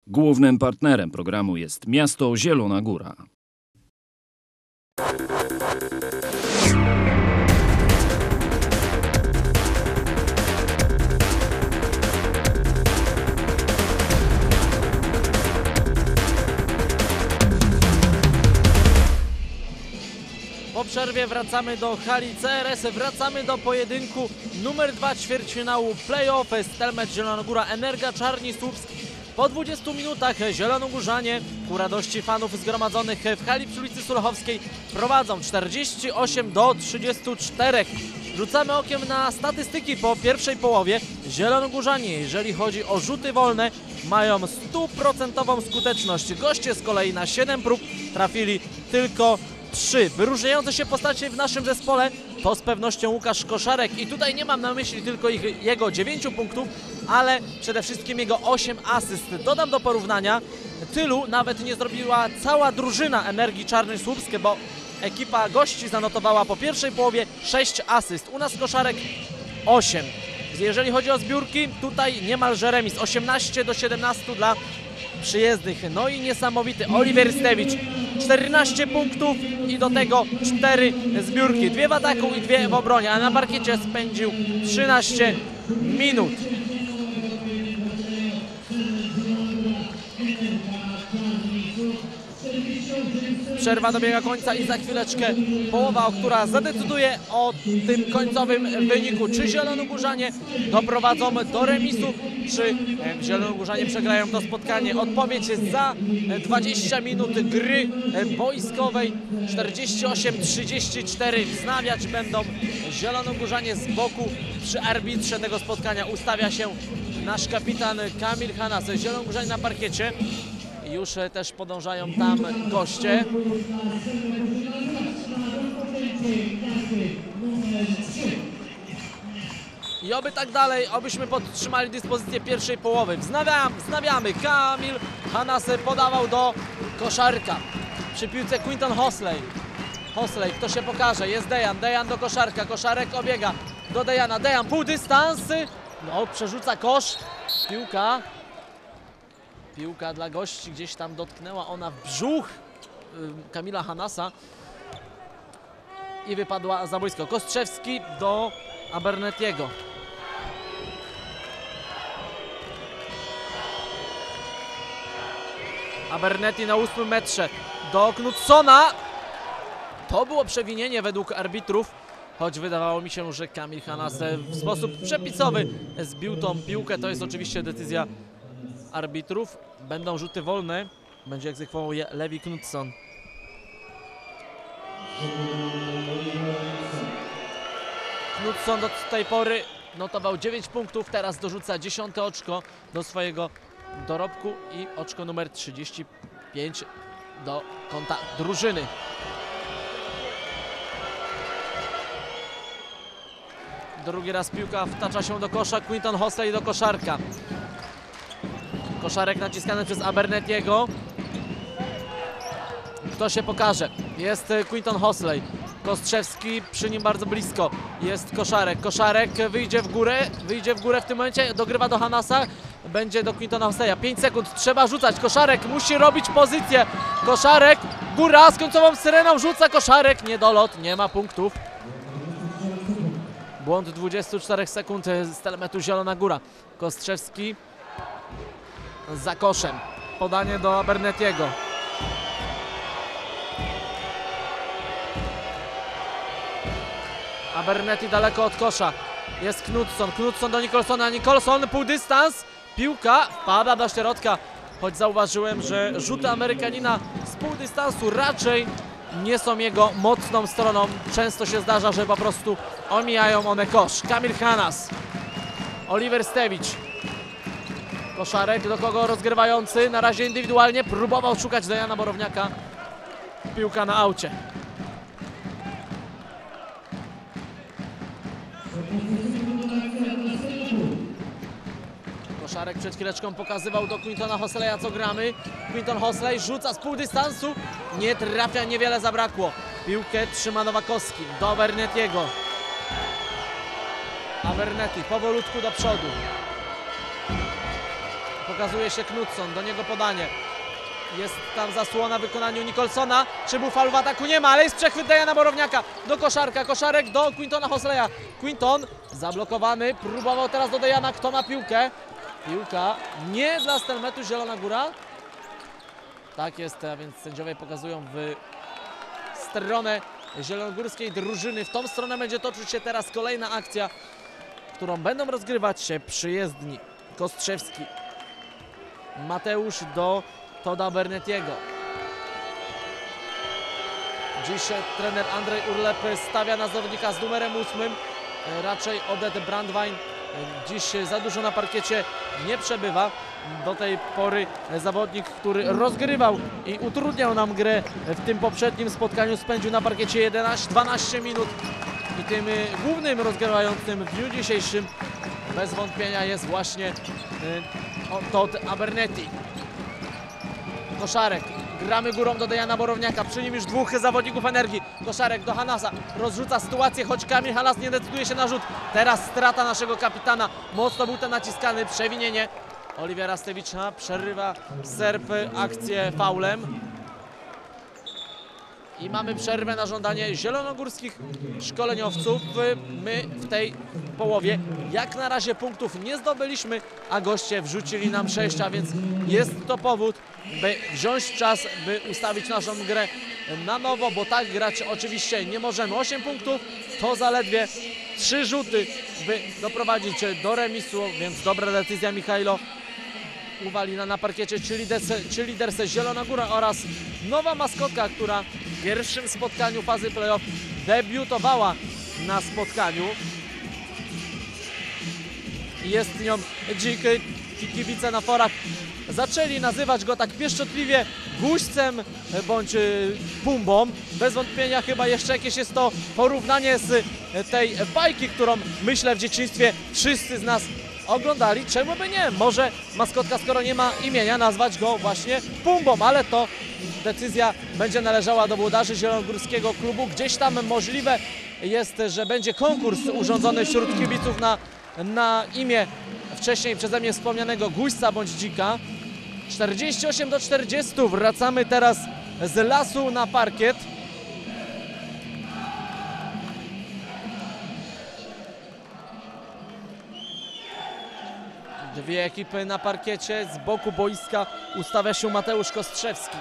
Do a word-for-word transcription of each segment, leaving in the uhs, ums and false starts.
Głównym partnerem programu jest miasto Zielona Góra. Po przerwie wracamy do hali C R S, wracamy do pojedynku numer dwa ćwierćfinału play-off Stelmet Zielona Góra Energa Czarni Słupsk. Po dwudziestu minutach zielonogórzanie ku radości fanów zgromadzonych w hali przy ulicy Sulechowskiej prowadzą czterdzieści osiem do trzydziestu czterech. Rzucamy okiem na statystyki po pierwszej połowie. Zielonogórzanie, jeżeli chodzi o rzuty wolne, mają stuprocentową skuteczność. Goście z kolei na siedem prób trafili tylko trzy. Wyróżniające się postacie w naszym zespole to z pewnością Łukasz Koszarek i tutaj nie mam na myśli tylko ich, jego dziewięciu punktów, ale przede wszystkim jego osiem asyst. Dodam do porównania, tylu nawet nie zrobiła cała drużyna Energii Czarny Słupsk, bo ekipa gości zanotowała po pierwszej połowie sześć asyst. U nas Koszarek osiem. Jeżeli chodzi o zbiórki, tutaj niemalże remis, osiemnaście do siedemnastu dla przyjezdnych. No i niesamowity Oliver Stewicz, czternaście punktów i do tego cztery zbiórki. Dwie w ataku i dwie w obronie, a na parkiecie spędził trzynaście minut. Przerwa dobiega końca i za chwileczkę połowa, która zadecyduje o tym końcowym wyniku. Czy zielonogórzanie doprowadzą do remisu, czy zielonogórzanie przegrają to spotkanie? Odpowiedź za dwadzieścia minut gry boiskowej. czterdzieści osiem trzydzieści cztery. Wznawiać będą zielonogórzanie z boku. Przy arbitrze tego spotkania ustawia się nasz kapitan Kamil Hanas. Zielonogórzanie na parkiecie. Już też podążają tam goście. I oby tak dalej, obyśmy podtrzymali dyspozycję pierwszej połowy. Wznawiam, wznawiamy. Kamil Hanas podawał do Koszarka. Przy piłce Quinton Hosley. Hosley, kto się pokaże? Jest Dejan. Dejan do Koszarka. Koszarek obiega do Dejana. Dejan pół dystans. No, przerzuca kosz. Piłka. Piłka dla gości, gdzieś tam dotknęła ona w brzuch Kamila Hanasa i wypadła za boisko. Kostrzewski do Abernethiego. Abernethy na ósmym metrze do Knutsona. To było przewinienie według arbitrów, choć wydawało mi się, że Kamil Hanas w sposób przepisowy zbił tą piłkę. To jest oczywiście decyzja arbitrów. Będą rzuty wolne. Będzie egzekwował je Levi Knutson. Knutson do tej pory notował dziewięć punktów. Teraz dorzuca dziesiąte oczko do swojego dorobku i oczko numer trzydzieści pięć do konta drużyny. Drugi raz piłka wtacza się do kosza. Quinton Hosley do Koszarka. Koszarek naciskany przez Abernethiego. Kto się pokaże? Jest Quinton Hosley. Kostrzewski przy nim bardzo blisko. Jest Koszarek. Koszarek wyjdzie w górę. Wyjdzie w górę w tym momencie. Dogrywa do Hanasa. Będzie do Quintona Hosleya. pięć sekund. Trzeba rzucać. Koszarek musi robić pozycję. Koszarek. Góra z końcową syreną. Rzuca Koszarek. Niedolot. Nie ma punktów. Błąd dwudziestu czterech sekund z Stelmetu Zielona Góra. Kostrzewski za koszem. Podanie do Abernethiego. Abernethy daleko od kosza. Jest Knutson. Knutson do Nicholsona. Nicholson pół dystans. Piłka wpada do środka. Choć zauważyłem, że rzuty Amerykanina z pół dystansu raczej nie są jego mocną stroną. Często się zdarza, że po prostu omijają one kosz. Kamil Hanas. Oliver Stewicz. Koszarek do kogo rozgrywający, na razie indywidualnie, próbował szukać Dejana Borowniaka. Piłka na aucie. Koszarek przed chwileczką pokazywał do Quintona Hosleya, co gramy. Quinton Hosley rzuca z pół dystansu, nie trafia, niewiele zabrakło. Piłkę trzyma Nowakowski do Abernethiego. Abernethy powolutku do przodu. Pokazuje się Knudson, do niego podanie. Jest tam zasłona w wykonaniu Nicholsona. Czy był faul w ataku? Nie ma, ale jest przechwyt Dejana Borowniaka do Koszarka. Koszarek do Quintona Hosleya. Quinton zablokowany. Próbował teraz do Dejana. Kto ma piłkę? Piłka nie dla Stelmetu. Zielona Góra. Tak jest, a więc sędziowie pokazują w stronę zielonogórskiej drużyny. W tą stronę będzie toczyć się teraz kolejna akcja, którą będą rozgrywać się przyjezdni. Kostrzewski. Mateusz do Toda Bernetiego. Dziś trener Andrzej Urlep stawia na zawodnika z numerem ósmym. Raczej Odette Brandwein dziś za dużo na parkiecie nie przebywa. Do tej pory zawodnik, który rozgrywał i utrudniał nam grę w tym poprzednim spotkaniu, spędził na parkiecie jedenaście dwanaście minut. I tym głównym rozgrywającym w dniu dzisiejszym bez wątpienia jest właśnie Todd Abernethy. Koszarek, gramy górą do Dejana Borowniaka, przy nim już dwóch zawodników Energii. Koszarek do Hanasa, rozrzuca sytuację, choć Kamil Hanas nie decyduje się na rzut. Teraz strata naszego kapitana, mocno był ten naciskany, przewinienie Oliwiera Stewicza, przerywa Serb akcję faulem. I mamy przerwę na żądanie zielonogórskich szkoleniowców. My w tej połowie jak na razie punktów nie zdobyliśmy, a goście wrzucili nam sześć, a więc jest to powód, by wziąć czas, by ustawić naszą grę na nowo, bo tak grać oczywiście nie możemy. osiem punktów to zaledwie trzy rzuty, by doprowadzić do remisu, więc dobra decyzja Michajlo Uwalina na parkiecie, czyli liderce Zielona Góra oraz nowa maskotka, która w pierwszym spotkaniu fazy playoff debiutowała na spotkaniu. Jest nią Dzik. Kibice na forach zaczęli nazywać go tak pieszczotliwie Guźcem bądź Pumbą. Bez wątpienia chyba jeszcze jakieś jest to porównanie z tej bajki, którą myślę w dzieciństwie wszyscy z nas oglądali. Czemu by nie? Może maskotka, skoro nie ma imienia, nazwać go właśnie Pumbą, ale to decyzja będzie należała do włodarzy zielonogórskiego klubu. Gdzieś tam możliwe jest, że będzie konkurs urządzony wśród kibiców na, na imię wcześniej przeze mnie wspomnianego Guźca bądź Dzika. czterdzieści osiem do czterdziestu. Wracamy teraz z lasu na parkiet. Dwie ekipy na parkiecie. Z boku boiska ustawia się Mateusz Kostrzewski.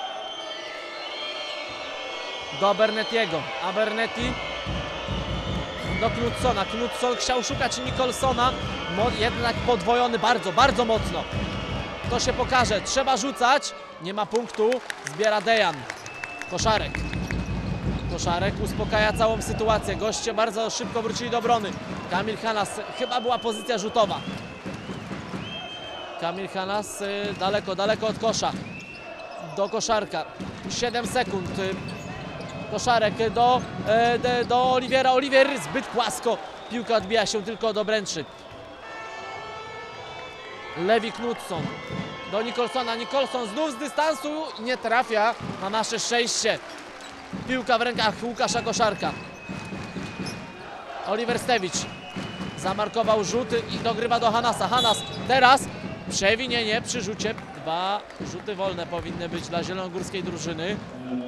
Do Abernetiego. Aberneti do Knudsona. Knudson chciał szukać Nicholsona, jednak podwojony bardzo, bardzo mocno. To się pokaże. Trzeba rzucać. Nie ma punktu. Zbiera Dejan. Koszarek. Koszarek uspokaja całą sytuację. Goście bardzo szybko wrócili do obrony. Kamil Hanas. Chyba była pozycja rzutowa. Kamil Hanas daleko, daleko od kosza. Do Koszarka. siedem sekund. Koszarek do, do, do Oliwiera. Oliwier zbyt płasko. Piłka odbija się tylko od obręczy. Levi Knudson do Nicholsona. Nicholson znów z dystansu nie trafia, na nasze szczęście. Piłka w rękach Łukasza Koszarka. Oliver Stewicz zamarkował rzut i dogrywa do Hanasa. Hanas teraz przewinienie przy rzucie. Dwa rzuty wolne powinny być dla zielonogórskiej drużyny.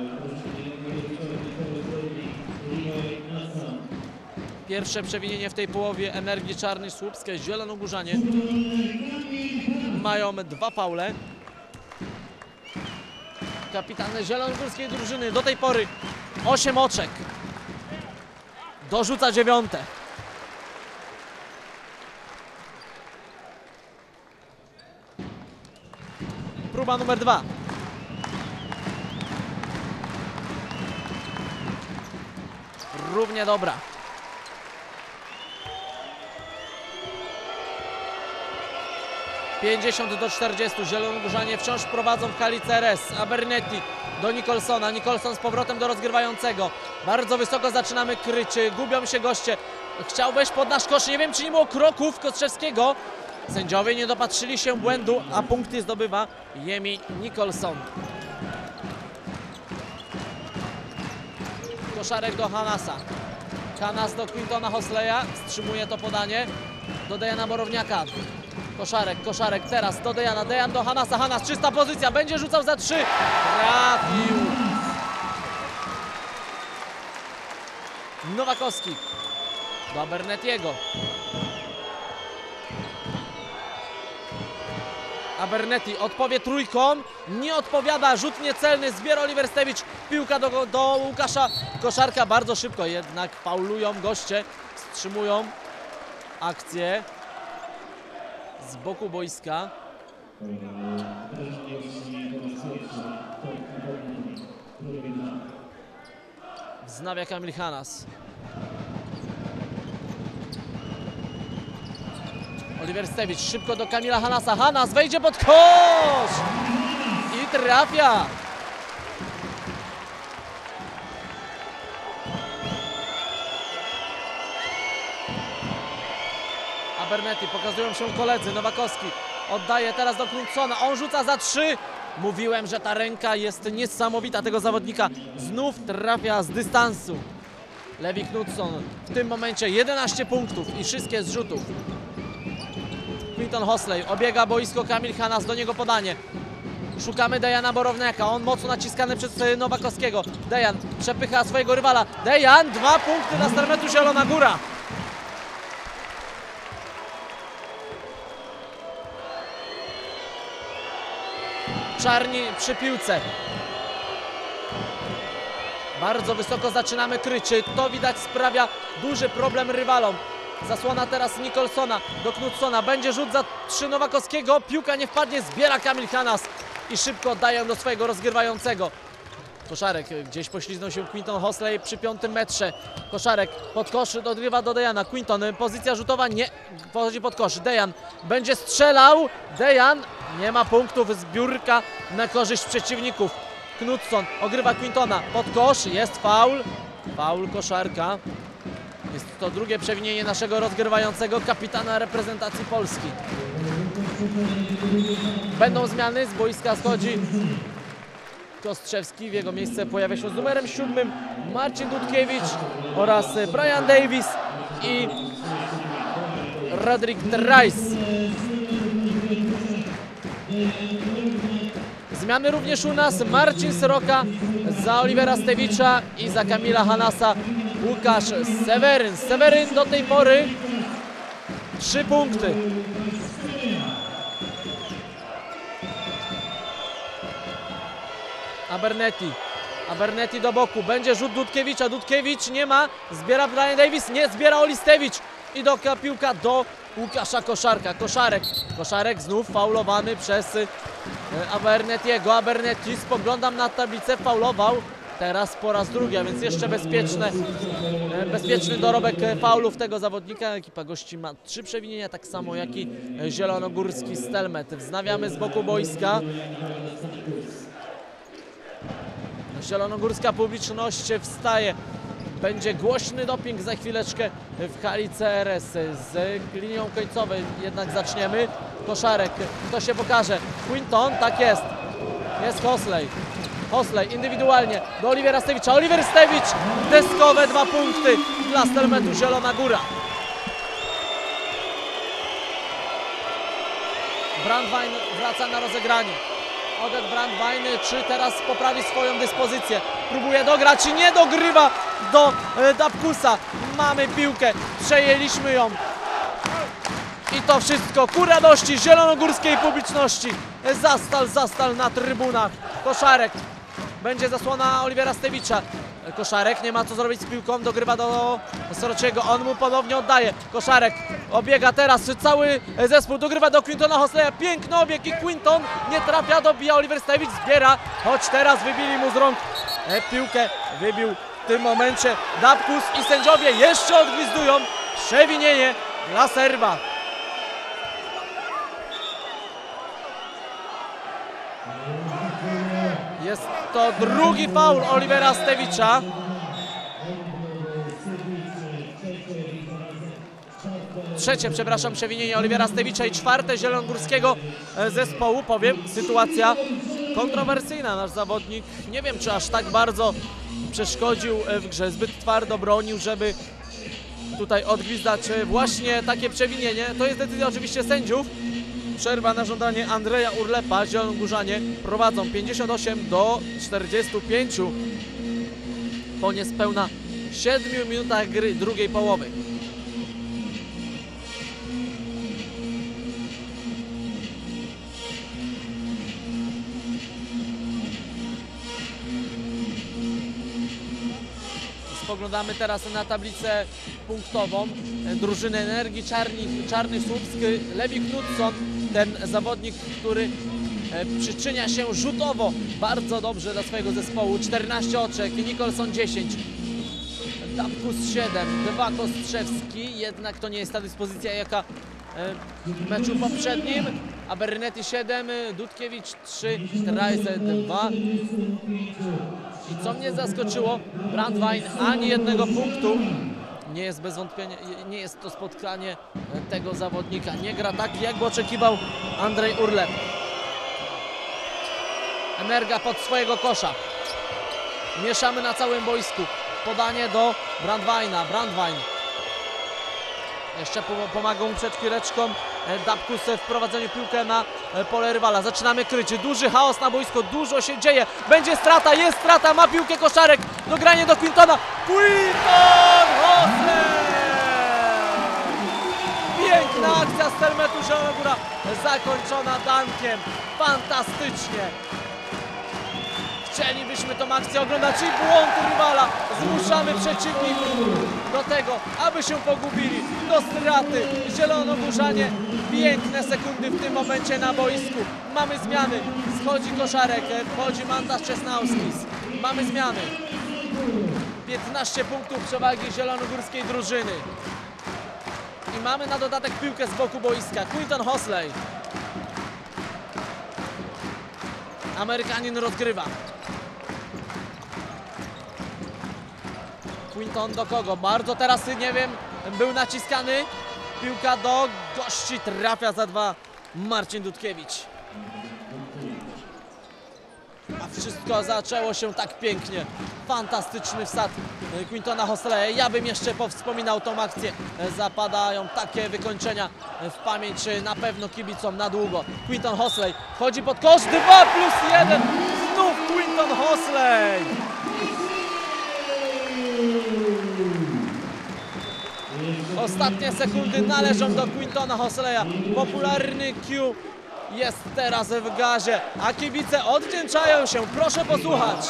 Pierwsze przewinienie w tej połowie Energii Czarny Słupskie. Zielonogórzanie mają dwa faule. Kapitan zielonogórskiej drużyny do tej pory osiem oczek. Dorzuca dziewiąte. Próba numer dwa. Równie dobra. pięćdziesiąt do czterdziestu. Zielonogórzanie wciąż prowadzą w hali C R S. Abernethy do Nicholsona. Nicholson z powrotem do rozgrywającego. Bardzo wysoko zaczynamy kryć. Gubią się goście. Chciał wejść pod nasz kosz. Nie wiem, czy nie było kroków Kostrzewskiego. Sędziowie nie dopatrzyli się błędu, a punkty zdobywa Jemi Nicholson. Koszarek do Hanasa. Hanas do Quintona Hosleya. Wstrzymuje to podanie do Dejana Borowniaka. Koszarek, Koszarek teraz do Dejana, Dejan do Hanasa, Hanas czysta pozycja, będzie rzucał za trzy. Trafił. Nowakowski do Abernethiego. Abernethy odpowie trójką, nie odpowiada, rzut niecelny, zbiera Oliver Stewicz, piłka do, do Łukasza Koszarka, bardzo szybko jednak faulują goście, wstrzymują akcję z boku boiska. Wznawia Kamil Hanas. Oliver Stewicz szybko do Kamila Hanasa. Hanas wejdzie pod kosz i trafia. Abernethy, pokazują się koledzy. Nowakowski oddaje teraz do Knutsona. On rzuca za trzy. Mówiłem, że ta ręka jest niesamowita tego zawodnika. Znów trafia z dystansu. Levi Knutson w tym momencie jedenaście punktów i wszystkie z rzutów. Quinton Hosley obiega boisko, Kamil Hanas, do niego podanie. Szukamy Dejana Borowniaka, on mocno naciskany przez Nowakowskiego. Dejan przepycha swojego rywala. Dejan, dwa punkty na Stelmetu Zielona Góra. Czarni przy piłce. Bardzo wysoko zaczynamy kryć. To widać sprawia duży problem rywalom. Zasłona teraz Nicholsona do Knutsona. Będzie rzut za trzy Nowakowskiego. Piłka nie wpadnie, zbiera Kamil Hanas i szybko oddają do swojego rozgrywającego. Koszarek gdzieś pośliznął się Quinton Hosley przy piątym metrze. Koszarek pod kosz odgrywa do Dejana. Quinton, pozycja rzutowa, nie wchodzi pod kosz. Dejan będzie strzelał. Dejan nie ma punktów, zbiórka na korzyść przeciwników. Knutson ogrywa Quintona pod kosz, jest faul. Faul Koszarka. Jest to drugie przewinienie naszego rozgrywającego, kapitana reprezentacji Polski. Będą zmiany, z boiska schodzi Kostrzewski, w jego miejsce pojawia się z numerem siódmym Marcin Dudkiewicz oraz Brian Davis i Rodrik Trice. Zmiany również u nas, Marcin Sroka za Olivera Stewicza i za Kamila Hanasa Łukasz Seweryn. Seweryn do tej pory trzy punkty. Abernethy. Abernethy do boku. Będzie rzut Dudkiewicza. Dudkiewicz nie ma. Zbiera Brian Davis. Nie zbiera Oli Stewicz. I do piłka do Łukasza Koszarka. Koszarek. Koszarek znów faulowany przez Abernethiego. Abernethy, spoglądam na tablicę, faulował teraz po raz drugi, a więc jeszcze bezpieczne, bezpieczny dorobek faulów tego zawodnika. Ekipa gości ma trzy przewinienia, tak samo jak i zielonogórski Stelmet. Wznawiamy z boku boiska. Zielonogórska publiczność wstaje. Będzie głośny doping za chwileczkę w hali C R S. Z linią końcową jednak zaczniemy. Koszarek, kto się pokaże? Quinton, tak jest. Jest Hosley. Hosley indywidualnie do Olivera Stewicza. Oliver Stewicz, deskowe dwa punkty dla Stelmetu Zielona Góra. Brandwein wraca na rozegranie. Oded Brandwein, czy teraz poprawi swoją dyspozycję? Próbuje dograć i nie dogrywa do e, Dabkusa. Mamy piłkę, przejęliśmy ją. I to wszystko ku radości zielonogórskiej publiczności. Zastal, Zastal na trybunach. Koszarek. Będzie zasłona Olivera Stewicza. Koszarek nie ma co zrobić z piłką, dogrywa do Sorociego, on mu ponownie oddaje. Koszarek obiega teraz cały zespół, dogrywa do Quintona Hosleya, piękny obieg i Quinton nie trafia, dobija Oliver Stewicz, zbiera, choć teraz wybili mu z rąk piłkę, wybił w tym momencie Dabkus i sędziowie jeszcze odgwizdują przewinienie dla Serba. Jest to drugi faul Olivera Stewicza. Trzecie, przepraszam, przewinienie Olivera Stewicza i czwarte zielonogórskiego zespołu. Powiem, sytuacja kontrowersyjna. Nasz zawodnik, nie wiem, czy aż tak bardzo przeszkodził w grze. Zbyt twardo bronił, żeby tutaj odgwizdać właśnie takie przewinienie. To jest decyzja oczywiście sędziów. Przerwa na żądanie Andrzeja Urlepa. Zielonogórzanie prowadzą pięćdziesiąt osiem do czterdziestu pięciu po niespełna siedmiu minutach gry drugiej połowy. Spoglądamy teraz na tablicę punktową drużyny Energii Czarny, Czarny Słupsk. Lewi Knudson, ten zawodnik, który przyczynia się rzutowo bardzo dobrze dla swojego zespołu. czternaście oczek, Nicholson dziesięć, Dabkus siedem, dwa Kostrzewski, jednak to nie jest ta dyspozycja jaka w meczu poprzednim. Abernetti siedem, Dudkiewicz trzy, Trajse dwa. I co mnie zaskoczyło, Brandwein ani jednego punktu. Nie jest bez wątpienia, nie jest to spotkanie tego zawodnika. Nie gra tak, jak oczekiwał Andrzej Urlep. Energa pod swojego kosza. Mieszamy na całym boisku. Podanie do Brandweina. Brandwein. Jeszcze pomaga mu przed chwileczką Dabkus w prowadzeniu piłkę na pole rywala. Zaczynamy kryć. Duży chaos na boisku. Dużo się dzieje. Będzie strata. Jest strata. Ma piłkę Koszarek. Dogranie do Quintona. Quinton Hossler! Piękna akcja z Telmetu Zielonogóra. Zakończona dankiem. Fantastycznie. Chcielibyśmy tą akcję oglądać i błąd rywala. Zmuszamy przeciwników do tego, aby się pogubili, do straty. Zielonogórzanie, piękne sekundy w tym momencie na boisku. Mamy zmiany. Schodzi Koszarek, wchodzi Mantas Czesnauskis. Mamy zmiany. piętnaście punktów przewagi zielonogórskiej drużyny. I mamy na dodatek piłkę z boku boiska. Quinton Hosley. Amerykanin rozgrywa. Quinton do kogo? Bardzo teraz, nie wiem, był naciskany. Piłka do gości, trafia za dwa Marcin Dudkiewicz. A wszystko zaczęło się tak pięknie. Fantastyczny wsad Quintona Hosleya. Ja bym jeszcze powspominał tą akcję. Zapadają takie wykończenia w pamięć na pewno kibicom na długo. Quinton Hosley wchodzi pod kosz. dwa plus jeden. Znów Quinton Hosley. Ostatnie sekundy należą do Quintona Hosleya. Popularny Q jest teraz w gazie, a kibice odwdzięczają się. Proszę posłuchać.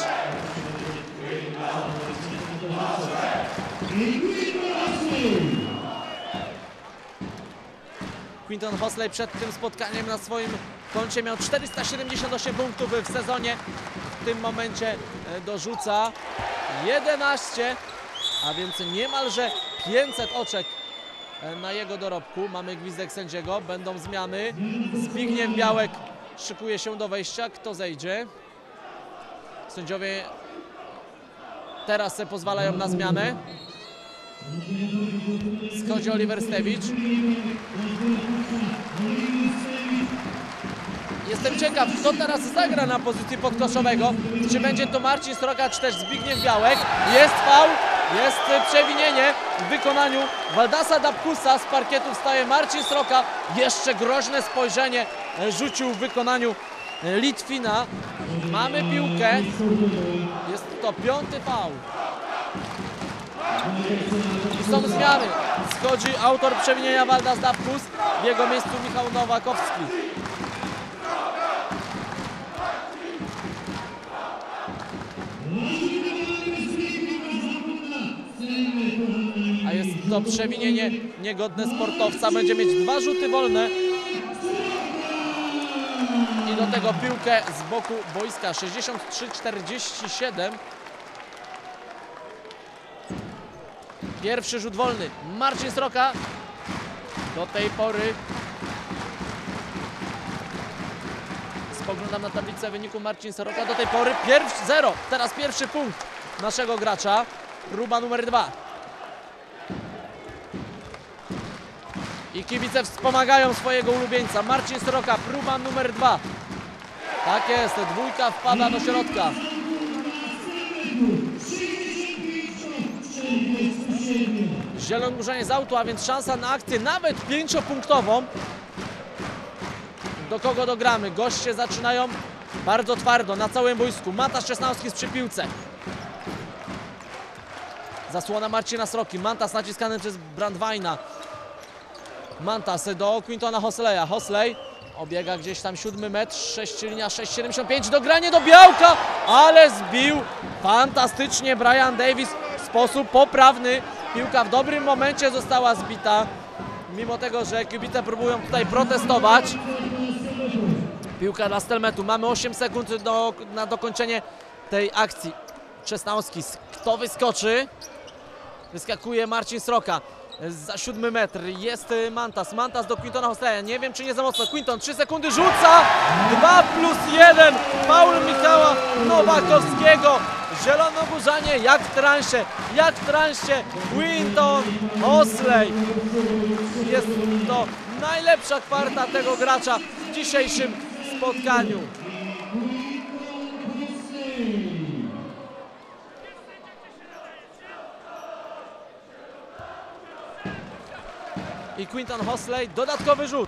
Quinton Hosley przed tym spotkaniem na swoim koncie miał czterysta siedemdziesiąt osiem punktów w sezonie. W tym momencie dorzuca jedenaście, a więc niemalże pięćset oczek na jego dorobku. Mamy gwizdek sędziego, będą zmiany. Zbigniew Białek szykuje się do wejścia. Kto zejdzie? Sędziowie teraz pozwalają na zmianę. Schodzi Oliver Stewicz. Jestem ciekaw, kto teraz zagra na pozycji podkoszowego. Czy będzie to Marcin Sroka, czy też Zbigniew Białek. Jest faul, jest przewinienie w wykonaniu Waldasa Dabkusa. Z parkietu wstaje Marcin Sroka. Jeszcze groźne spojrzenie rzucił w wykonaniu Litwina. Mamy piłkę. Jest to piąty faul. I są zmiany. Schodzi autor przewinienia Waldas Dabkus. W jego miejscu Michał Nowakowski. A jest to przewinienie niegodne sportowca. Będzie mieć dwa rzuty wolne. I do tego piłkę z boku boiska. sześćdziesiąt trzy czterdzieści siedem. Pierwszy rzut wolny. Marcin Sroka. Do tej pory spoglądam na tablicę wyniku. Marcin Sroka do tej pory pierwszy zero. Teraz pierwszy punkt naszego gracza. Próba numer dwa. I kibice wspomagają swojego ulubieńca. Marcin Sroka, próba numer dwa. Tak jest, dwójka wpada do środka. Zielonogórzanie z autu, a więc szansa na akcję nawet pięciopunktową. do kogo dogramy? Goście zaczynają bardzo twardo, na całym boisku. Mantas Czesnauskis przy piłce. Zasłona Marcina Sroki. Mantas naciskany przez Brandweina. Mantas do Quintona Hosleya. Hosley obiega gdzieś tam siódmy metr, sześć linia, sześć siedemdziesiąt pięć, dogranie do Białka, ale zbił fantastycznie Brian Davis w sposób poprawny. Piłka w dobrym momencie została zbita, mimo tego, że kibice próbują tutaj protestować. Piłka dla Stelmetu. Mamy osiem sekund do, na dokończenie tej akcji. Czesnauskis. Kto wyskoczy? Wyskakuje Marcin Sroka. Za siódmy metr jest Mantas. Mantas do Quintona Hosleya. Nie wiem, czy nie za mocno. Quinton, trzy sekundy, rzuca. dwa plus jeden. Faul Michała Nowakowskiego. Zielonogórzanie jak w transie. Jak w transie. Quinton Hosley. Jest to najlepsza kwarta tego gracza w dzisiejszym spotkaniu. I Quinton Hosley, dodatkowy rzut.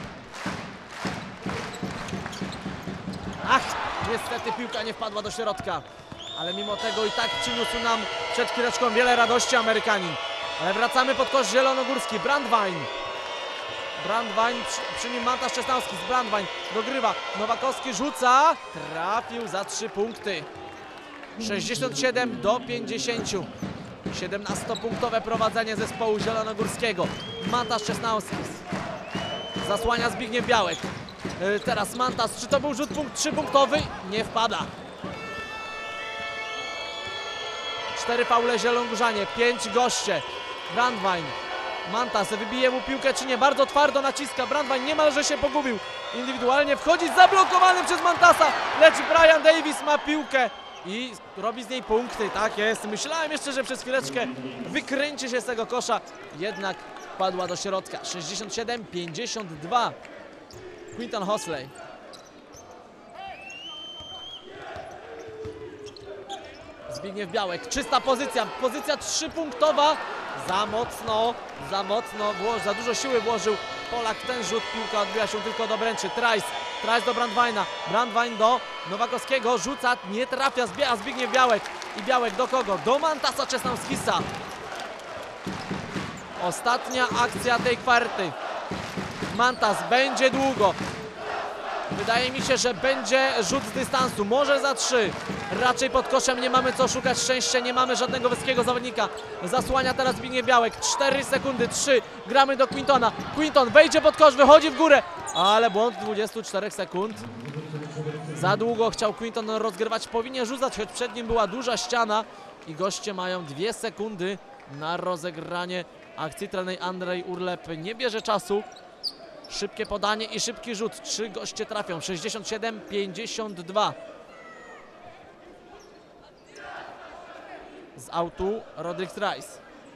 Ach, niestety piłka nie wpadła do środka. Ale mimo tego i tak przyniósł nam przed chwileczką wiele radości Amerykanin. Ale wracamy pod kosz zielonogórski. Brandwein. Brandwein, przy, przy nim Mantas Czesnauskis. Brandwein dogrywa. Nowakowski rzuca. Trafił za trzy punkty. sześćdziesiąt siedem do pięćdziesięciu. siedemnastopunktowe prowadzenie zespołu zielonogórskiego. Mantas Czesnauskis. Zasłania Zbigniew Białek. Yy, teraz Mantas. Czy to był rzut punkt trzypunktowy? Nie wpada. Cztery faule zielonogórzanie. Pięć goście. Brandwein. Mantas wybije mu piłkę, czy nie? Bardzo twardo naciska. Brandwein niemalże się pogubił. Indywidualnie wchodzi zablokowany przez Mantasa. Lecz Brian Davis ma piłkę i robi z niej punkty. Tak jest. Myślałem jeszcze, że przez chwileczkę wykręci się z tego kosza. Jednak padła do środka. sześćdziesiąt siedem pięćdziesiąt dwa. Quinton Hosley. Zbigniew Białek. Czysta pozycja. Pozycja trzypunktowa. Za mocno, za mocno, za dużo siły włożył Polak w ten rzut. Piłka odbiła się tylko do obręczy. Trice, Trice do Brandweina. Brandwein do Nowakowskiego. Rzuca, nie trafia. Zbiera Zbigniew Białek. I Białek do kogo? Do Mantasa Czesnauskisa. Ostatnia akcja tej kwarty. Mantas będzie długo. Wydaje mi się, że będzie rzut z dystansu. Może za trzy. Raczej pod koszem nie mamy co szukać szczęścia. Nie mamy żadnego wyskiego zawodnika. Zasłania teraz Zbigniew Białek. cztery sekundy. trzy. Gramy do Quintona. Quinton wejdzie pod kosz, wychodzi w górę. Ale błąd dwudziestu czterech sekund. Za długo chciał Quinton rozgrywać. Powinien rzucać, choć przed nim była duża ściana. I goście mają dwie sekundy na rozegranie akcji. Trener Andrzej Urlep nie bierze czasu. Szybkie podanie i szybki rzut. Trzy goście trafią. sześćdziesiąt siedem pięćdziesiąt dwa. Z autu Roderick Trice.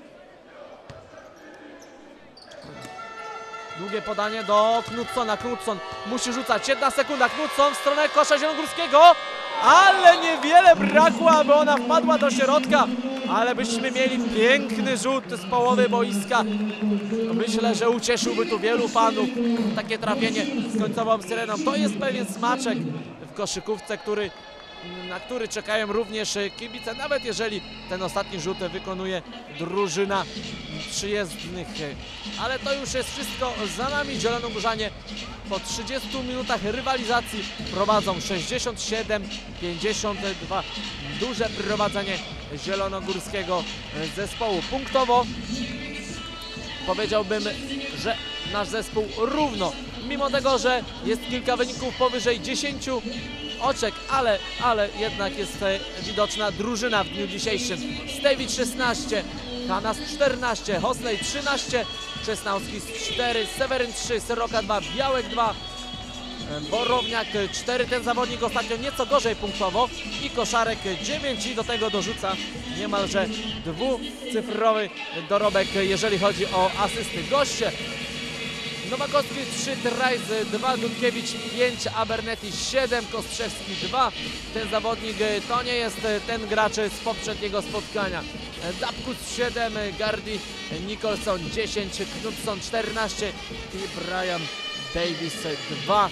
Długie podanie do Knutsona. Knutson musi rzucać. Jedna sekunda. Knutson w stronę kosza zielonogórskiego. Ale niewiele brakło, aby ona wpadła do środka. Ale byśmy mieli piękny rzut z połowy boiska. Myślę, że ucieszyłby tu wielu fanów. Takie trafienie z końcową syreną. To jest pewien smaczek w koszykówce, który, na który czekają również kibice. Nawet jeżeli ten ostatni rzut wykonuje drużyna przyjezdnych. Ale to już jest wszystko za nami. Zielonogórzanie po trzydziestu minutach rywalizacji prowadzą sześćdziesiąt siedem pięćdziesiąt dwa. Duże prowadzenie zielonogórskiego zespołu. Punktowo powiedziałbym, że nasz zespół równo. Mimo tego, że jest kilka wyników powyżej dziesięciu oczek, ale, ale jednak jest widoczna drużyna w dniu dzisiejszym. Stewicz szesnaście, Hanas czternaście, Hosley trzynaście, Czesnauskis cztery, Seweryn trzy, Sroka dwa, Białek dwa, Borowniak cztery. Ten zawodnik ostatnio nieco gorzej punktowo i Koszarek dziewięć i do tego dorzuca niemalże dwucyfrowy dorobek, jeżeli chodzi o asysty. Goście: Nowakowski trzy, Trice dwa, Dudkiewicz pięć, Abernethy siedem, Kostrzewski dwa. Ten zawodnik to nie jest ten gracz z poprzedniego spotkania. Dapkus siedem, Gardi Nicholson dziesięć, Knutson czternaście i Brian Davis dwa.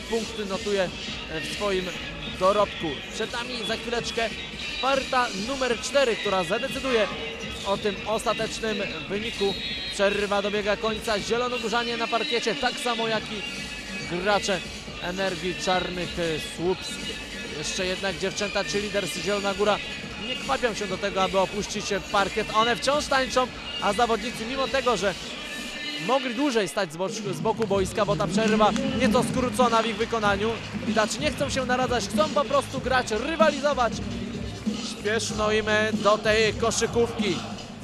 punkty notuje w swoim dorobku. Przed nami za chwileczkę parta numer cztery, która zadecyduje o tym ostatecznym wyniku. Przerwa dobiega końca. Zielonogórzanie na parkiecie, tak samo jak i gracze Energii Czarnych Słupsk. Jeszcze jednak dziewczęta, czy lider z Zielona Góra, nie kwapią się do tego, aby opuścić parkiet. One wciąż tańczą, a zawodnicy, mimo tego, że mogli dłużej stać z, boczku, z boku boiska, bo ta przerwa nieco skrócona w ich wykonaniu. Widać, nie chcą się naradzać, chcą po prostu grać, rywalizować. Śpieszno im do tej koszykówki.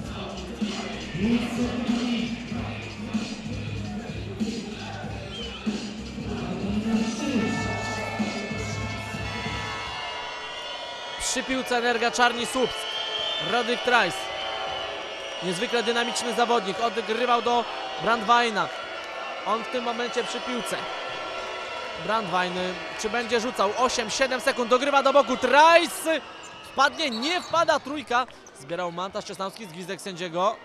Przy piłce Energia Czarni Słupsk. Rodrik Trajs. Niezwykle dynamiczny zawodnik. Odgrywał do Brandweina. On w tym momencie przy piłce. Brandwein, czy będzie rzucał? osiem siedem sekund. Dogrywa do boku. Trajs wpadnie, nie wpada. Trójka. Zbierał Mantas Czesnauski z gwizdek sędziego.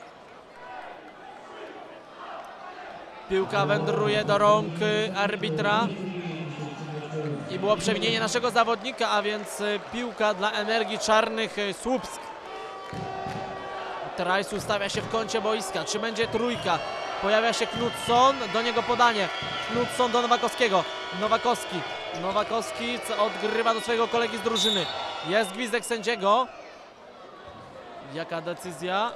Piłka wędruje do rąk arbitra. I było przewinienie naszego zawodnika, a więc piłka dla Energii Czarnych Słupsk. Trajs ustawia się w kącie boiska. Czy będzie trójka? Pojawia się Knutsson, do niego podanie. Knutsson do Nowakowskiego. Nowakowski. Nowakowski odgrywa do swojego kolegi z drużyny. Jest gwizdek sędziego. Jaka decyzja?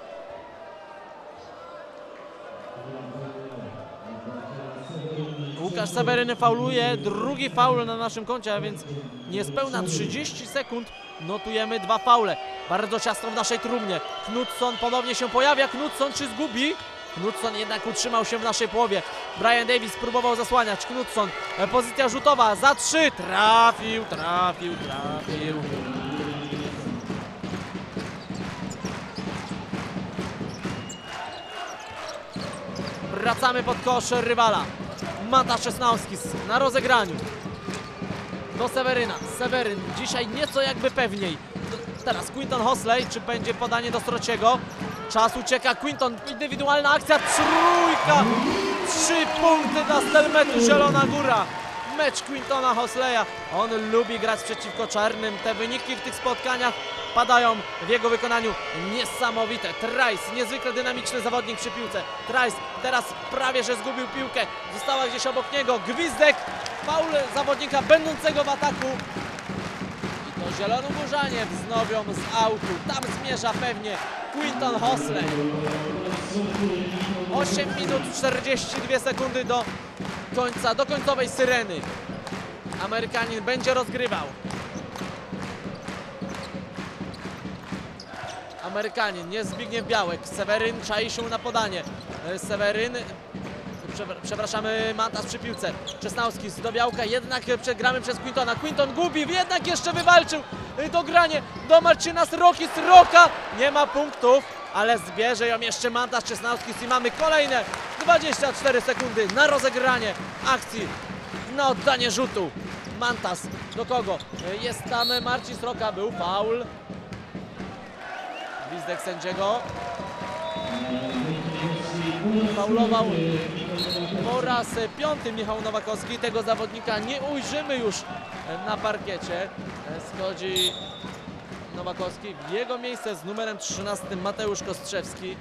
Łukasz Seweryn fauluje, drugi faul na naszym koncie, a więc niespełna trzydzieści sekund notujemy dwa faule. Bardzo ciasno w naszej trumnie. Knutsson ponownie się pojawia. Knutsson czy zgubi? Knutsson jednak utrzymał się w naszej połowie. Brian Davis próbował zasłaniać. Knutsson, pozycja rzutowa za trzy. Trafił, trafił, trafił. Wracamy pod kosz rywala. Mantas Czesnauski na rozegraniu. Do Seweryna. Seweryn dzisiaj nieco jakby pewniej. Teraz Quinton Hosley, czy będzie podanie do Strociego? Czas ucieka. Quinton, indywidualna akcja, trójka! Trzy punkty dla Stelmetu Zielona Góra. Mecz Quintona Hosleya. On lubi grać przeciwko czarnym. Te wyniki w tych spotkaniach padają w jego wykonaniu niesamowite. Trajs, niezwykle dynamiczny zawodnik przy piłce. Trajs teraz prawie że zgubił piłkę. Została gdzieś obok niego. Gwizdek, faul zawodnika będącego w ataku. I to Zielonogórzanie wznowią z autu. Tam zmierza pewnie Quinton Hosley. osiem minut czterdzieści dwie sekundy do końca, do końcowej syreny. Amerykanin będzie rozgrywał. Amerykanin, nie Zbigniew Białek. Seweryn czai się na podanie. Seweryn, przepraszamy, Mantas przy piłce. Czesnauski do Białka, jednak przegramy przez Quintona. Quinton gubi, jednak jeszcze wywalczył dogranie do Marcina Sroki. Sroka nie ma punktów, ale zbierze ją jeszcze Mantas Czesnauski i mamy kolejne dwadzieścia cztery sekundy na rozegranie akcji, na oddanie rzutu. Mantas do kogo? Jest tam Marcin Sroka, był faul. Gwizdek sędziego. Faulował po raz piąty Michał Nowakowski. Tego zawodnika nie ujrzymy już na parkiecie. Schodzi Nowakowski. W jego miejsce z numerem trzynastym Mateusz Kostrzewski.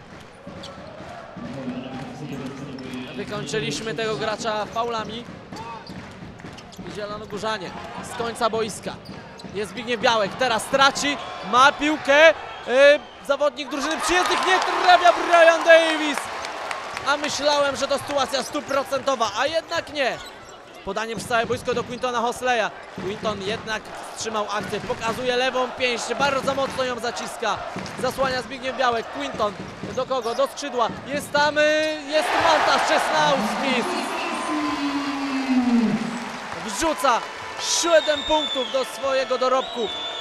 Wykończyliśmy tego gracza faulami. Zielonogórzanie z końca boiska. Jest Zbigniew Białek, teraz traci, ma piłkę. Yy, zawodnik drużyny przyjezdnych nie trafia, Brian Davis. A myślałem, że to sytuacja stuprocentowa, a jednak nie. Podanie przez całe boisko do Quintona Hosleya. Quinton jednak wstrzymał akcję, pokazuje lewą pięść, bardzo mocno ją zaciska. Zasłania Zbigniew Białek, Quinton do kogo? Do skrzydła. Jest tam, jest Mantas Czesnauski. Wrzuca siedem punktów do swojego dorobku.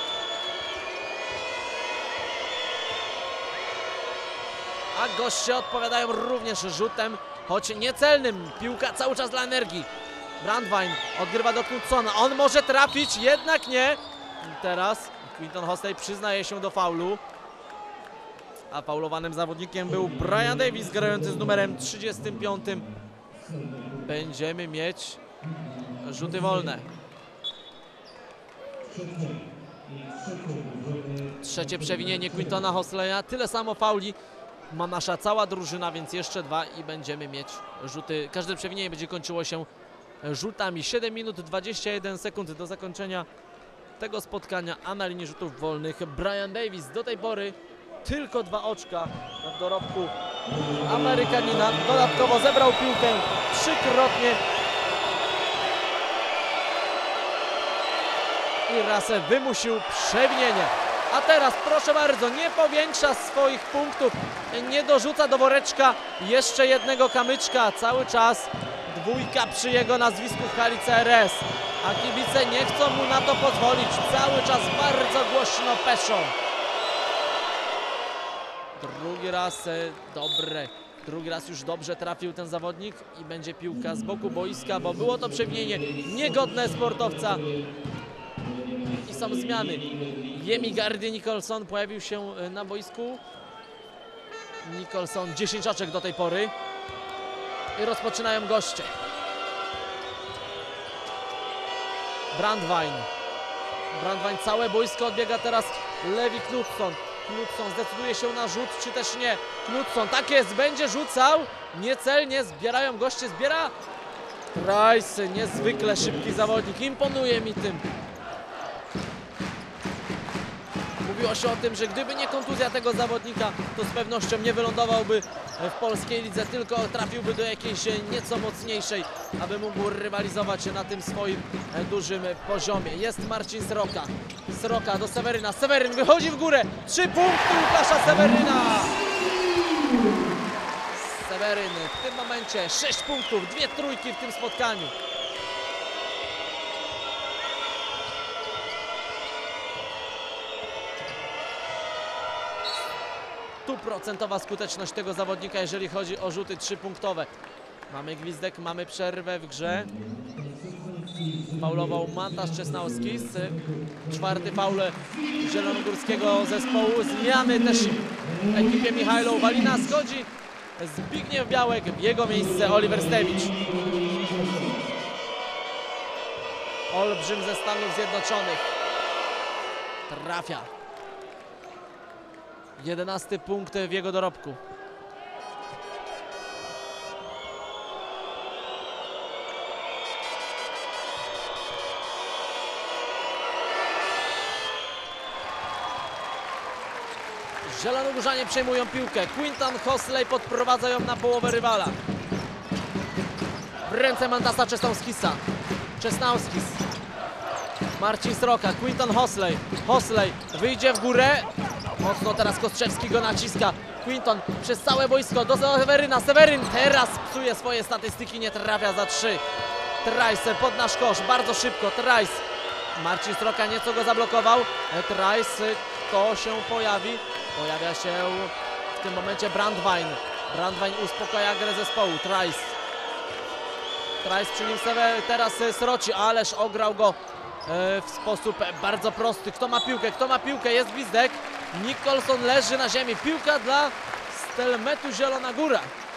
A goście odpowiadają również rzutem, choć niecelnym. Piłka cały czas dla Energii. Brandwein odgrywa do Knutssona. On może trafić, jednak nie. Teraz Quinton Hosley przyznaje się do faulu. A faulowanym zawodnikiem był Brian Davis, grający z numerem trzydziestym piątym. Będziemy mieć Rzuty wolne. Trzecie przewinienie Quintona Hosleya. Tyle samo fauli ma nasza cała drużyna, więc jeszcze dwa i będziemy mieć rzuty. Każde przewinienie będzie kończyło się rzutami. siedem minut dwadzieścia jeden sekund do zakończenia tego spotkania, a na linii rzutów wolnych Brian Davis. Do tej pory tylko dwa oczka w dorobku Amerykanina. Dodatkowo zebrał piłkę trzykrotnie i raz wymusił przewinienie. A teraz proszę bardzo, nie powiększa swoich punktów, nie dorzuca do woreczka jeszcze jednego kamyczka. Cały czas dwójka przy jego nazwisku w hali C R S, a kibice nie chcą mu na to pozwolić. Cały czas bardzo głośno peszą. Drugi raz e, dobre, drugi raz już dobrze trafił ten zawodnik i będzie piłka z boku boiska, bo było to przewinienie niegodne sportowca. I są zmiany. Jemi Gardy Nicholson pojawił się na boisku. Nicholson dziesięć oczek do tej pory. I rozpoczynają goście. Brandwein. Brandwein całe boisko odbiega teraz Levi Knudson. Knudson zdecyduje się na rzut, czy też nie. Knudson, tak jest, będzie rzucał. Niecelnie zbierają goście, zbiera Price, niezwykle szybki zawodnik. Imponuje mi tym. Mówiło się o tym, że gdyby nie kontuzja tego zawodnika, to z pewnością nie wylądowałby w polskiej lidze, tylko trafiłby do jakiejś nieco mocniejszej, aby mógł rywalizować na tym swoim dużym poziomie. Jest Marcin Sroka. Sroka do Seweryna. Seweryn wychodzi w górę. Trzy punkty Łukasza Seweryna. Seweryn w tym momencie sześć punktów, dwie trójki w tym spotkaniu. Stuprocentowa skuteczność tego zawodnika, jeżeli chodzi o rzuty trzypunktowe. Mamy gwizdek, mamy przerwę w grze. Faulował Mantasz Czesnauskis. Czwarty faul zielonogórskiego zespołu. Zmiany też w ekipie Michajlo Walina. Schodzi Zbigniew Białek, w jego miejsce Oliver Stewicz. Olbrzym ze Stanów Zjednoczonych. Trafia. jedenasty punkt w jego dorobku. Zielonogórzanie przejmują piłkę. Quinton Hosley podprowadza ją na połowę rywala. W ręce Mantasa Czesnauskisa. Czesnauskis. Marcin Sroka. Quinton Hosley. Hosley wyjdzie w górę. Mocno teraz Kostrzewski go naciska. Quinton przez całe boisko do Seweryna. Seweryn teraz psuje swoje statystyki, nie trafia za trzy. Trice pod nasz kosz, bardzo szybko. Trice. Marcin Sroka nieco go zablokował. Trice, to się pojawi. Pojawia się w tym momencie Brandwein. Brandwein uspokaja grę zespołu. Trice. Trice przy nim Sewer, teraz Sroci, ależ ograł go w sposób bardzo prosty. Kto ma piłkę? Kto ma piłkę? Jest gwizdek. Nicholson leży na ziemi. Piłka dla Stelmetu Zielona Góra.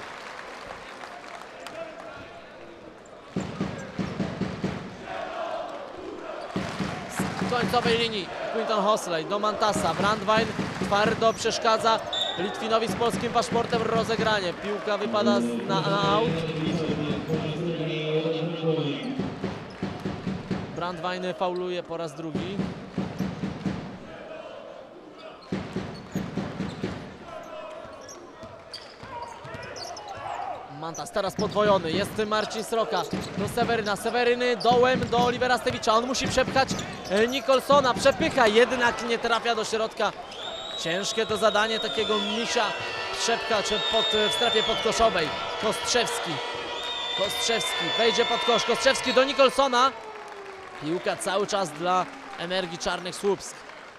Z końcowej linii Quinton Hosley do Mantasa. Brandwein twardo przeszkadza Litwinowi z polskim paszportem rozegranie. Piłka wypada na, na aut. Brandwein fauluje po raz drugi. Mantas teraz podwojony. Jest Marcin Sroka do Seweryna. Seweryny dołem do Olivera Stewicza. On musi przepchać Nicholsona. Przepycha, jednak nie trafia do środka. Ciężkie to zadanie takiego misia przepchać pod, w strefie podkoszowej. Kostrzewski. Kostrzewski wejdzie pod kosz. Kostrzewski do Nicholsona. Piłka cały czas dla Energii Czarnych Słupsk.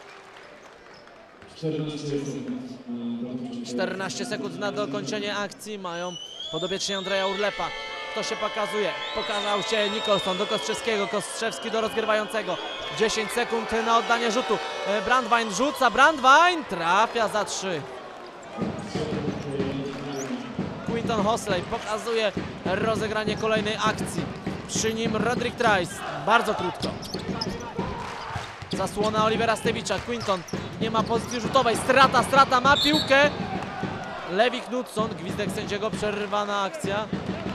czternaście sekund na dokończenie akcji mają podopieczni Andrzeja Urlepa. Kto się pokazuje? Pokazał się Nicholson do Kostrzewskiego. Kostrzewski do rozgrywającego. dziesięć sekund na oddanie rzutu. Brandwein rzuca. Brandwein trafia za trzy. Quinton Hosley pokazuje rozegranie kolejnej akcji. Przy nim Roderick Trice. Bardzo krótko. Zasłona Olivera Stewicza. Quinton nie ma pozycji rzutowej. Strata, strata, ma piłkę. Levi Knudson. Gwizdek sędziego, przerwana akcja.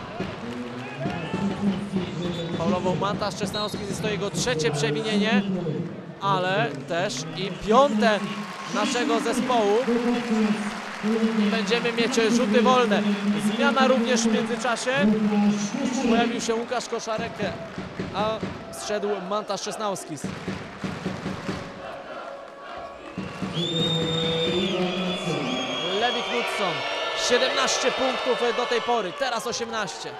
Faulował Mantasz Czesnauskis, jest to jego trzecie przewinienie, ale też i piąte naszego zespołu. Będziemy mieć rzuty wolne. Zmiana również w międzyczasie. Pojawił się Łukasz Koszarek, a zszedł Mantasz Czesnauskis. Levi Knudson. siedemnaście punktów do tej pory, teraz osiemnaście.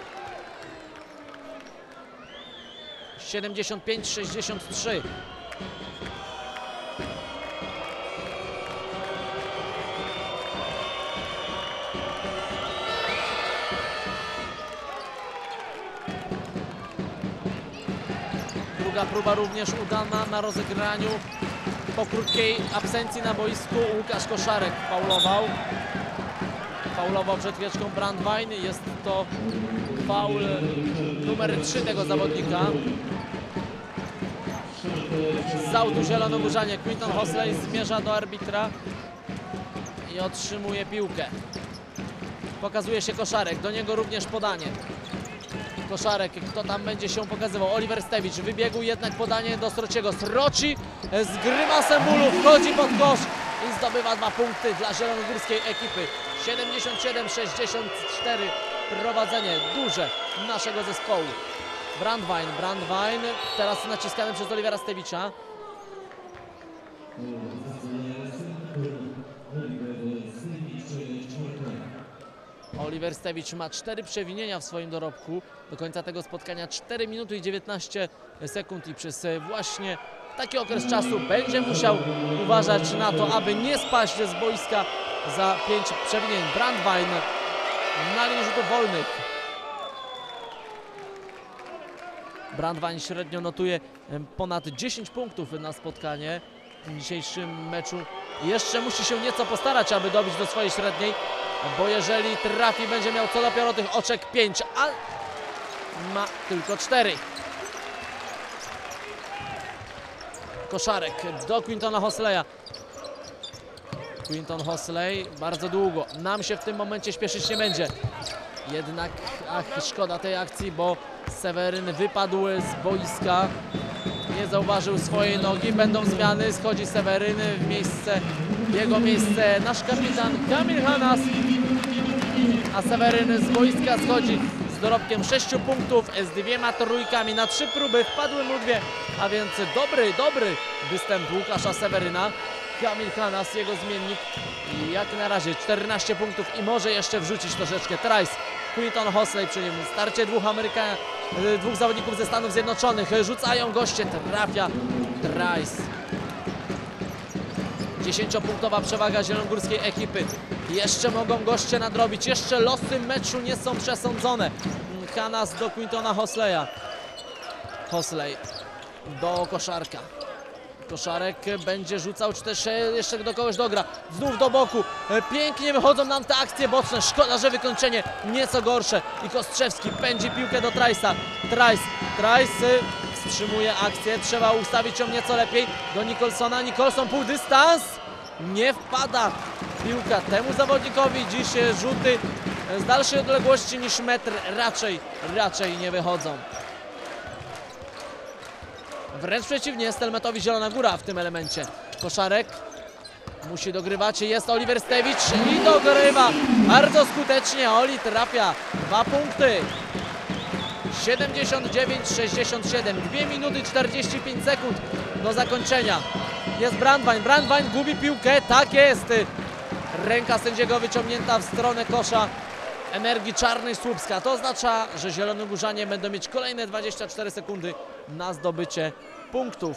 siedemdziesiąt pięć sześćdziesiąt trzy. Druga próba również udana na rozegraniu. Po krótkiej absencji na boisku Łukasz Koszarek faulował. Faulował przed chwileczką Brandwein. Jest to faul numer trzy tego zawodnika. Z autu zielonogórzanie. Quinton Hosley zmierza do arbitra i otrzymuje piłkę. Pokazuje się Koszarek, do niego również podanie. Koszarek, kto tam będzie się pokazywał? Oliver Stewicz wybiegł, jednak podanie do Srociego. Sroci z grymasem bólu wchodzi pod kosz i zdobywa dwa punkty dla zielonogórskiej ekipy. siedemdziesiąt siedem sześćdziesiąt cztery prowadzenie duże naszego zespołu. Brandwein, Brandwein teraz naciskany przez Olivera Stewicza. Oliver Stewicz ma cztery przewinienia w swoim dorobku. Do końca tego spotkania cztery minuty i dziewiętnaście sekund i przez właśnie taki okres czasu będzie musiał uważać na to, aby nie spaść z boiska za pięć przewinień. Brandwein na linii rzutów wolnych. Brandwein średnio notuje ponad dziesięć punktów na spotkanie w dzisiejszym meczu. Jeszcze musi się nieco postarać, aby dobić do swojej średniej, bo jeżeli trafi, będzie miał co dopiero tych oczek pięć, a ma tylko cztery. Koszarek do Quintona Hosleya. Quinton Hosley bardzo długo. Nam się w tym momencie śpieszyć nie będzie. Jednak ach, szkoda tej akcji, bo Seweryn wypadł z boiska. Nie zauważył swojej nogi. Będą zmiany. Schodzi Seweryn w miejsce, w jego miejsce nasz kapitan Kamil Hanas. A Seweryn z boiska schodzi z dorobkiem sześciu punktów, z dwiema trójkami na trzy próby. Wpadły mu dwie, a więc dobry, dobry występ Łukasza Seweryna. Kamil Hanas, jego zmiennik, i jak na razie czternaście punktów i może jeszcze wrzucić troszeczkę. Trice, Quinton Hosley przy nim. Starcie dwóch Amerykan, dwóch zawodników ze Stanów Zjednoczonych. Rzucają goście, trafia Trice. dziesięciopunktowa przewaga zielonogórskiej ekipy. Jeszcze mogą goście nadrobić. Jeszcze losy meczu nie są przesądzone. Hanas do Quintona Hosleya. Hosley do Koszarka. Koszarek będzie rzucał, czy też jeszcze do kogoś dogra. Znów do boku. Pięknie wychodzą nam te akcje boczne. Szkoda, że wykończenie nieco gorsze. I Kostrzewski pędzi piłkę do Trice'a. Trice, Trice wstrzymuje akcję. Trzeba ustawić ją nieco lepiej. Do Nicholsona. Nicholson pół dystans. Nie wpada piłka temu zawodnikowi. Dziś rzuty z dalszej odległości niż metr raczej, raczej nie wychodzą. Wręcz przeciwnie, Stelmetowi Zielona Góra w tym elemencie. Koszarek musi dogrywać, jest Oliver Stewicz i dogrywa bardzo skutecznie. Oli trafia, dwa punkty. siedemdziesiąt dziewięć sześćdziesiąt siedem, dwie minuty czterdzieści pięć sekund do zakończenia. Jest Brandwein, Brandwein gubi piłkę, tak jest. Ręka sędziego wyciągnięta w stronę kosza Energii Czarnej Słupska. To oznacza, że zielonogórzanie będą mieć kolejne dwadzieścia cztery sekundy na zdobycie punktów.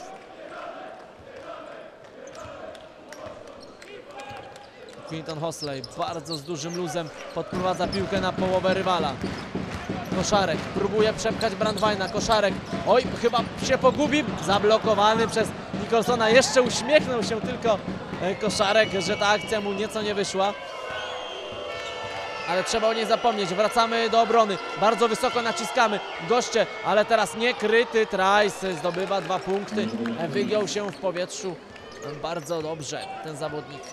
Quinton Hosley bardzo z dużym luzem podprowadza piłkę na połowę rywala. Koszarek próbuje przepchać Brandweina. Koszarek, oj, chyba się pogubi. Zablokowany przez Nicholsona. Jeszcze uśmiechnął się tylko Koszarek, że ta akcja mu nieco nie wyszła. ale trzeba o niej zapomnieć. Wracamy do obrony, bardzo wysoko naciskamy. Goście, ale teraz niekryty Trice zdobywa dwa punkty. Wygiął się w powietrzu bardzo dobrze ten zawodnik.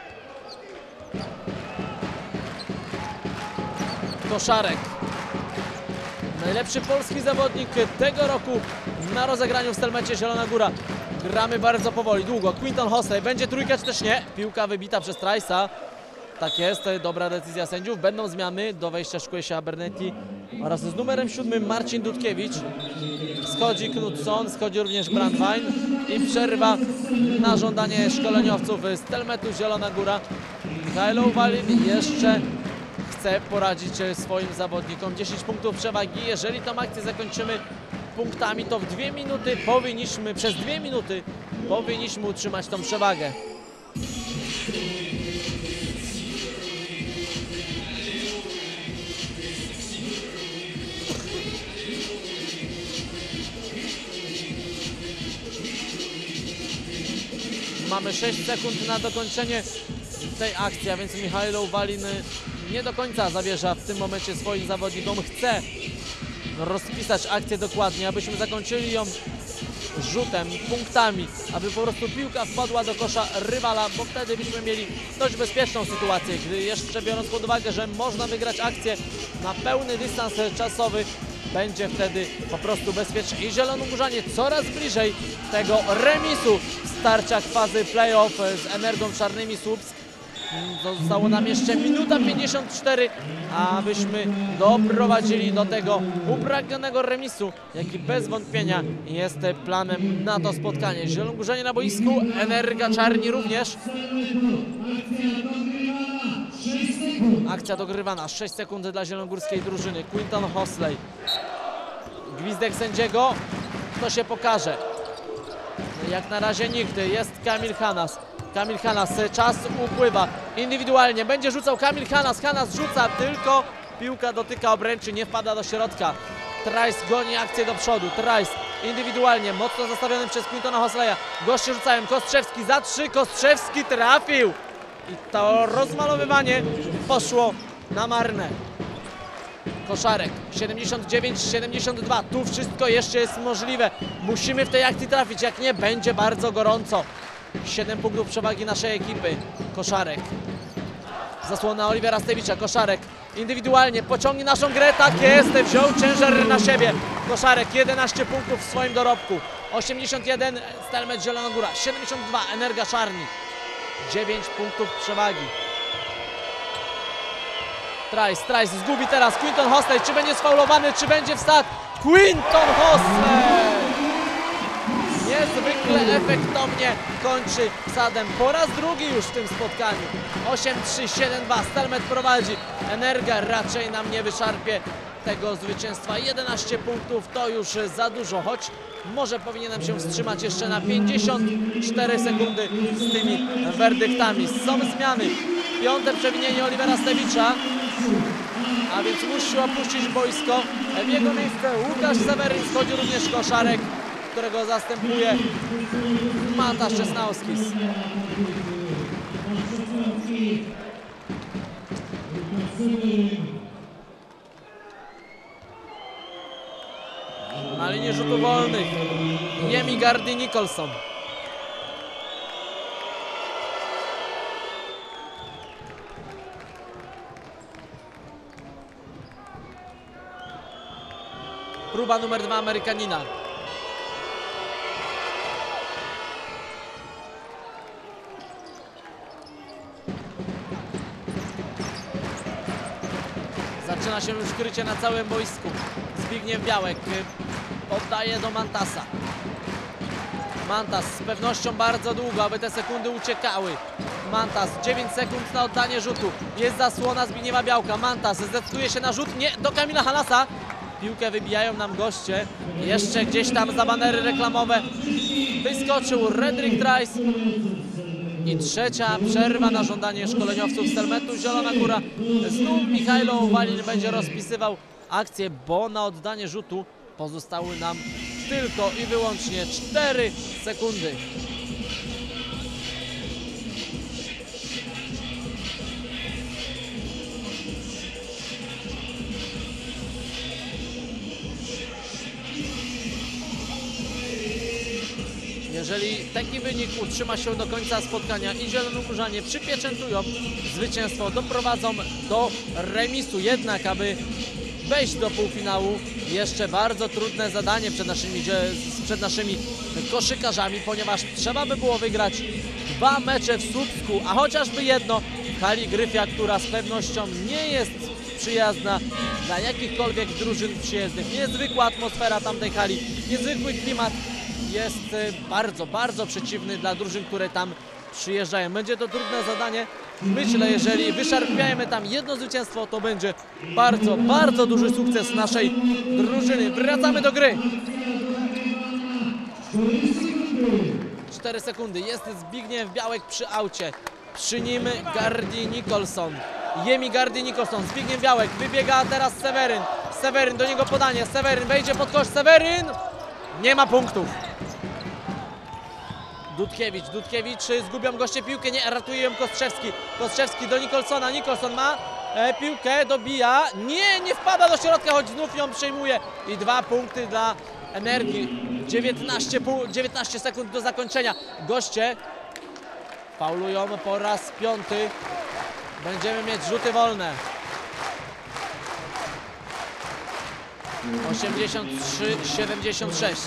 Koszarek. Najlepszy polski zawodnik tego roku na rozegraniu w Stelmecie Zielona Góra. Gramy bardzo powoli, długo. Quinton Hosley, będzie trójka czy też nie? Piłka wybita przez Trice'a. Tak jest, dobra decyzja sędziów. Będą zmiany, do wejścia szykuje się Abernetti oraz z numerem siódmym Marcin Dudkiewicz. Schodzi Knutsson, schodzi również Brandwein i przerwa na żądanie szkoleniowców z Stelmetu Zielona Góra. Michajlo Walin jeszcze chce poradzić swoim zawodnikom. dziesięć punktów przewagi. Jeżeli tą akcję zakończymy punktami, to w dwie minuty powinniśmy, przez dwie minuty powinniśmy utrzymać tą przewagę. Mamy sześć sekund na dokończenie tej akcji, a więc Michajlo Walin nie do końca zawierza w tym momencie swoim zawodnikom. Chce rozpisać akcję dokładnie, abyśmy zakończyli ją rzutem, punktami, aby po prostu piłka wpadła do kosza rywala, bo wtedy byśmy mieli dość bezpieczną sytuację, gdy jeszcze biorąc pod uwagę, że można wygrać akcję na pełny dystans czasowy, będzie wtedy po prostu bezpiecznie. I Zielonogórzanie coraz bliżej tego remisu w starciach fazy playoff z Energią Czarnymi Słupsk. Zostało nam jeszcze minuta pięćdziesiąt cztery, abyśmy doprowadzili do tego upragnionego remisu, jaki bez wątpienia jest planem na to spotkanie. Zielonogórzanie na boisku, Energa Czarni również. Akcja dogrywana, sześć sekund dla zielonogórskiej drużyny. Quinton Hosley. Gwizdek sędziego, to się pokaże. Jak na razie nikt, jest Kamil Hanas. Kamil Hanas, czas upływa. Indywidualnie będzie rzucał Kamil Hanas. Hanas rzuca, tylko piłka dotyka obręczy, nie wpada do środka. Trice goni akcję do przodu. Trice indywidualnie, mocno zastawiony przez Quintona Hosleya. Goście rzucają, Kostrzewski za trzy, Kostrzewski trafił. I to rozmalowywanie poszło na marne. Koszarek, siedemdziesiąt dziewięć siedemdziesiąt dwa, tu wszystko jeszcze jest możliwe. Musimy w tej akcji trafić, jak nie, będzie bardzo gorąco. siedem punktów przewagi naszej ekipy. Koszarek. Zasłona Olivera Stewicza. Koszarek indywidualnie pociągnie naszą grę. Tak jest, wziął ciężar na siebie. Koszarek, jedenaście punktów w swoim dorobku. osiemdziesiąt jeden Stelmet Zielona Góra. siedemdziesiąt dwa Energa Czarni. dziewięć punktów przewagi. Trice, Trice zgubi teraz Quinton Hosley. Czy będzie sfaulowany, czy będzie wstad? Quinton Hosley! Niezwykle efektownie kończy wsadem. Po raz drugi już w tym spotkaniu. osiem trzy, siedem dwa. Stelmet prowadzi. Energa raczej nam nie wyszarpie tego zwycięstwa. jedenaście punktów to już za dużo, choć może powinienem się wstrzymać jeszcze na pięćdziesiąt cztery sekundy z tymi werdyktami. Są zmiany. Piąte przewinienie Olivera Stewicza, a więc musi opuścić boisko. W jego miejsce Łukasz Seweryn, schodzi również Koszarek, którego zastępuje Mata Szczesnauskis. Na linii rzutów wolnych Jemi Gardy Nicholson. Próba numer dwa Amerykanina. Zaczyna się już krycie na całym boisku. Zbigniew Białek oddaje do Mantasa. Mantas z pewnością bardzo długo, aby te sekundy uciekały. Mantas, dziewięć sekund na oddanie rzutu. Jest zasłona Zbigniewa Białka. Mantas zdecyduje się na rzut. Nie, do Kamila Hanasa. Piłkę wybijają nam goście. Jeszcze gdzieś tam za banery reklamowe wyskoczył Redrick Trice. I trzecia przerwa na żądanie szkoleniowców Stelmetu Zielona Góra. Znów Michajlo Walin będzie rozpisywał akcję, bo na oddanie rzutu pozostały nam tylko i wyłącznie cztery sekundy. Jeżeli taki wynik utrzyma się do końca spotkania i zielonogórzanie przypieczętują zwycięstwo, doprowadzą do remisu. Jednak, aby wejść do półfinału, jeszcze bardzo trudne zadanie przed naszymi, przed naszymi koszykarzami, ponieważ trzeba by było wygrać dwa mecze w Słupsku, a chociażby jedno w hali Gryfia, która z pewnością nie jest przyjazna dla jakichkolwiek drużyn przyjezdnych. Niezwykła atmosfera tamtej hali, niezwykły klimat jest bardzo, bardzo przeciwny dla drużyn, które tam przyjeżdżają. Będzie to trudne zadanie. Myślę, jeżeli wyszarpiajmy tam jedno zwycięstwo, to będzie bardzo, bardzo duży sukces naszej drużyny. Wracamy do gry. cztery sekundy. Jest Zbigniew Białek przy aucie. Przy nim Gardi Nicholson. Jemi Gardi Nicholson. Zbigniew Białek. Wybiega teraz Seweryn. Seweryn, do niego podanie. Seweryn wejdzie pod kosz. Seweryn! Nie ma punktów. Dudkiewicz, Dudkiewicz, zgubią goście piłkę, nie, ratuje ją Kostrzewski. Kostrzewski do Nicholsona, Nicholson ma e, piłkę, dobija, nie, nie wpada do środka, choć znów ją przejmuje. I dwa punkty dla Energii, dziewiętnaście, dziewiętnaście sekund do zakończenia. Goście faulują po raz piąty, będziemy mieć rzuty wolne. osiemdziesiąt trzy siedemdziesiąt sześć.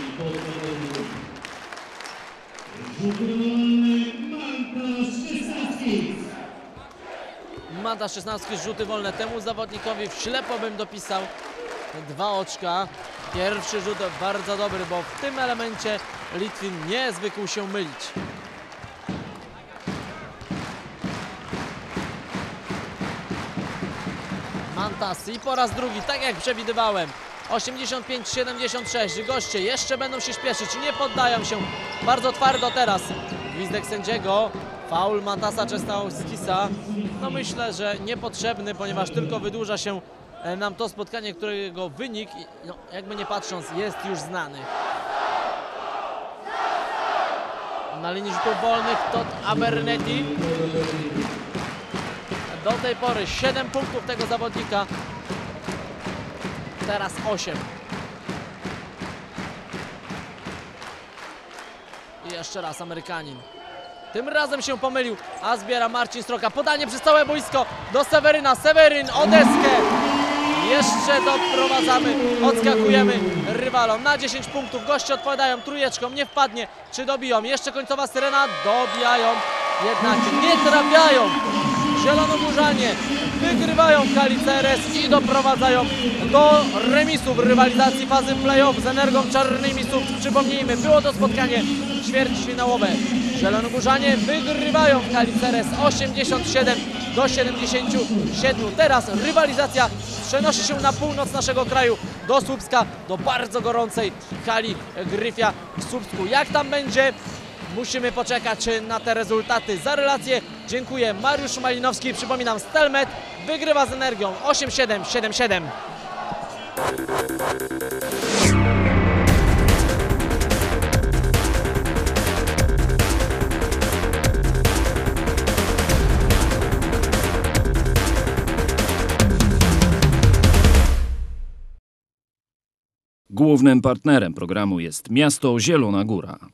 Manta szesnastki, rzuty wolne. Temu zawodnikowi w ślepo bym dopisał dwa oczka. Pierwszy rzut bardzo dobry, bo w tym elemencie Litwin nie zwykł się mylić. Mantas i po raz drugi, tak jak przewidywałem. osiemdziesiąt pięć siedemdziesiąt sześć. Goście jeszcze będą się śpieszyć, nie poddają się. Bardzo twardo teraz. Gwizdek sędziego. Faul Mantasa Czesnauskisa. No myślę, że niepotrzebny, ponieważ tylko wydłuża się nam to spotkanie, którego wynik, no, jakby nie patrząc, jest już znany. Na linii rzutów wolnych Todd Abernethy. Do tej pory siedem punktów tego zawodnika. Teraz osiem. I jeszcze raz Amerykanin. Tym razem się pomylił, a zbiera Marcin Stroka. Podanie przez całe boisko do Seweryna. Seweryn o deskę. Jeszcze doprowadzamy, odskakujemy rywalom na dziesięć punktów. Goście odpowiadają trójeczką, nie wpadnie. Czy dobiją? Jeszcze końcowa syrena. Dobijają, jednak nie trafiają. Zielonogórzanie wygrywają w hali C R S i doprowadzają do remisu w rywalizacji fazy play-off z Energią Czarnymi Słupsk. Przypomnijmy, było to spotkanie ćwierćfinałowe. Zielonogórzanie wygrywają w hali C R S osiemdziesiąt siedem do siedemdziesięciu siedmiu. Teraz rywalizacja przenosi się na północ naszego kraju, do Słupska, do bardzo gorącej hali Gryfia w Słupsku. Jak tam będzie? Musimy poczekać na te rezultaty. Za relację dziękuję. Mariusz Malinowski. Przypominam, Stelmet wygrywa z Energią osiem siedem, siedem siedem. Głównym partnerem programu jest miasto Zielona Góra.